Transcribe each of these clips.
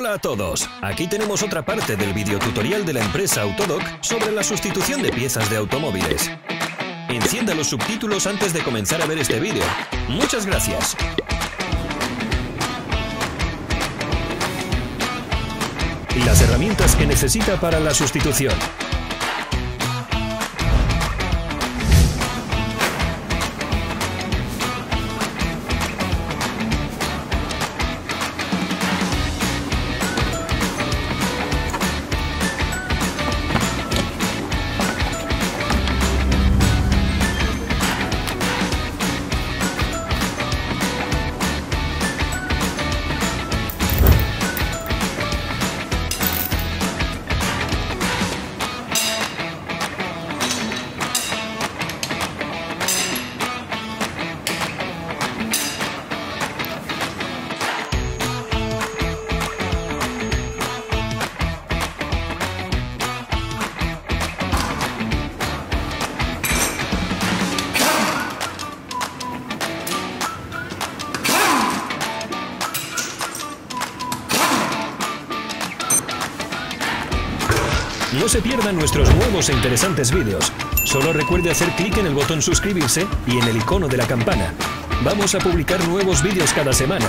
Hola a todos, aquí tenemos otra parte del videotutorial de la empresa Autodoc sobre la sustitución de piezas de automóviles. Encienda los subtítulos antes de comenzar a ver este vídeo. ¡Muchas gracias! Y las herramientas que necesita para la sustitución. No se pierdan nuestros nuevos e interesantes vídeos. Solo recuerde hacer clic en el botón suscribirse y en el icono de la campana. Vamos a publicar nuevos vídeos cada semana.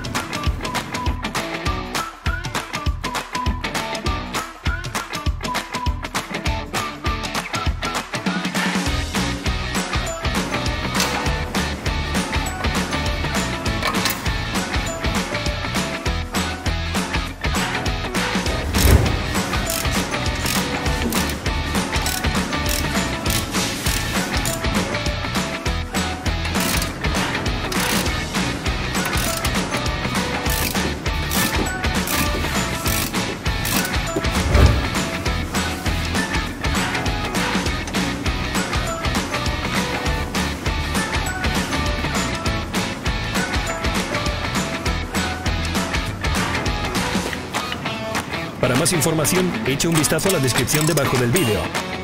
Para más información, eche un vistazo a la descripción debajo del vídeo.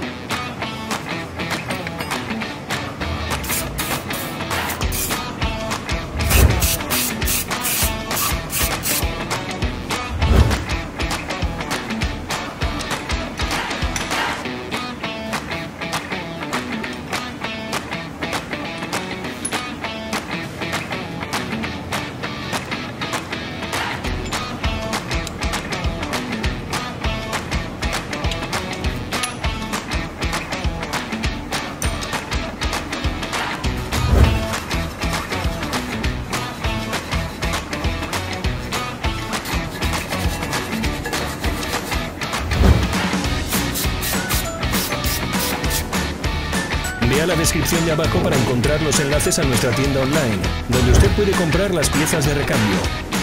Vea la descripción de abajo para encontrar los enlaces a nuestra tienda online, donde usted puede comprar las piezas de recambio.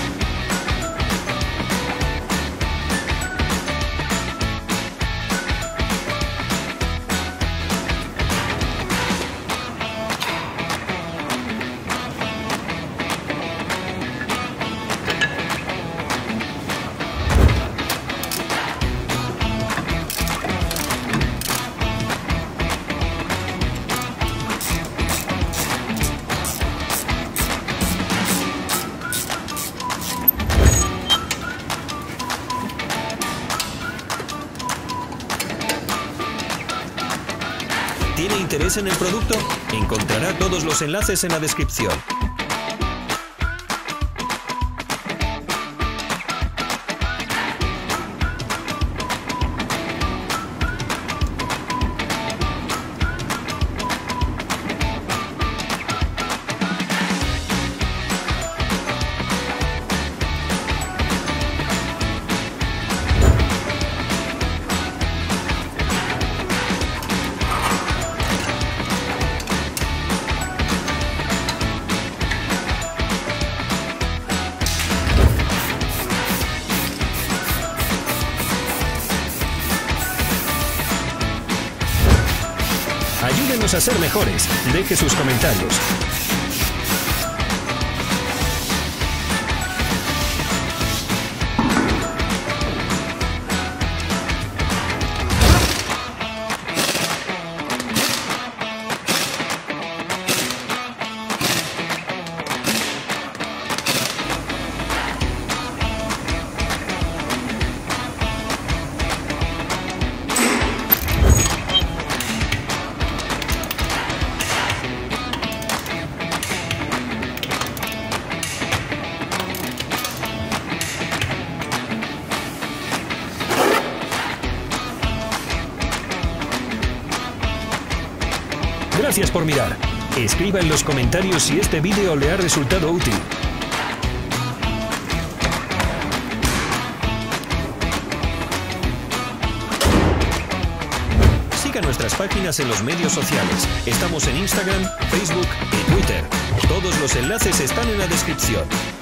¿Tiene interés en el producto? Encontrará todos los enlaces en la descripción. Ayúdenos a ser mejores. Deje sus comentarios. Gracias por mirar. Escriba en los comentarios si este vídeo le ha resultado útil. Siga nuestras páginas en los medios sociales. Estamos en Instagram, Facebook y Twitter. Todos los enlaces están en la descripción.